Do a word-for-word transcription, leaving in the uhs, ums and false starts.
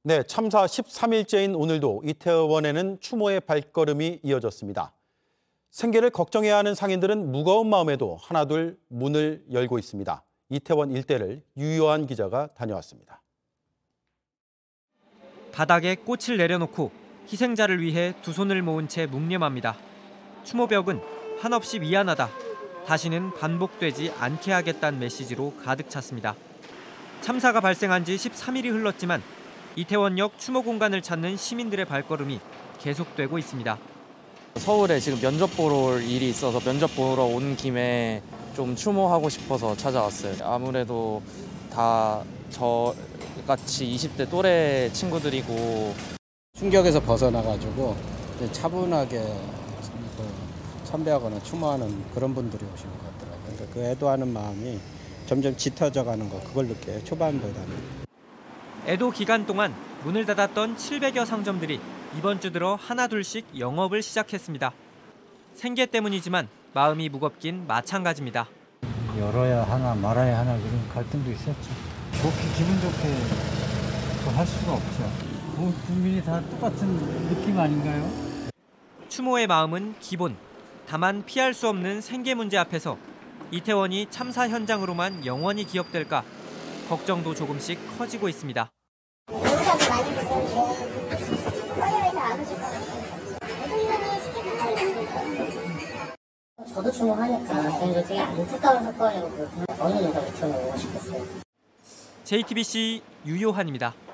네, 참사 십삼 일째인 오늘도 이태원에는 추모의 발걸음이 이어졌습니다. 생계를 걱정해야 하는 상인들은 무거운 마음에도 하나둘 문을 열고 있습니다. 이태원 일대를 유요한 기자가 다녀왔습니다. 바닥에 꽃을 내려놓고 희생자를 위해 두 손을 모은 채 묵념합니다. 추모벽은 한없이 미안하다, 다시는 반복되지 않게 하겠다는 메시지로 가득 찼습니다. 참사가 발생한 지 십삼 일이 흘렀지만 이태원역 추모 공간을 찾는 시민들의 발걸음이 계속되고 있습니다. 서울에 지금 면접 보러 올 일이 있어서 면접 보러 온 김에 좀 추모하고 싶어서 찾아왔어요. 아무래도 다 저같이 이십 대 또래 친구들이고 충격에서 벗어나가지고 차분하게 참배하거나 추모하는 그런 분들이 오시는 것 같더라고요. 그러니까 그 애도하는 마음이 점점 짙어져가는 거, 그걸 느껴요. 초반보다는. 애도 기간 동안 문을 닫았던 칠백여 상점들이 이번 주 들어 하나둘씩 영업을 시작했습니다. 생계 때문이지만 마음이 무겁긴 마찬가지입니다. 열어야 하나 말아야 하나 그런 갈등도 있었죠. 좋게 기분 좋게 할 수가 없죠. 뭐 국민이 다 똑같은 느낌 아닌가요? 추모의 마음은 기본. 다만 피할 수 없는 생계 문제 앞에서 이태원이 참사 현장으로만 영원히 기억될까 걱정도 조금씩 커지고 있습니다. 여기까지 많이 보는데 화요일에 안 오실 것 같아요. 훈련이 시키는 저도 추모하니까 개인적으로 되게 안타까운 사건이고 어느 누가 이태원에 오고 싶겠어요. 제이티비씨 유요한입니다.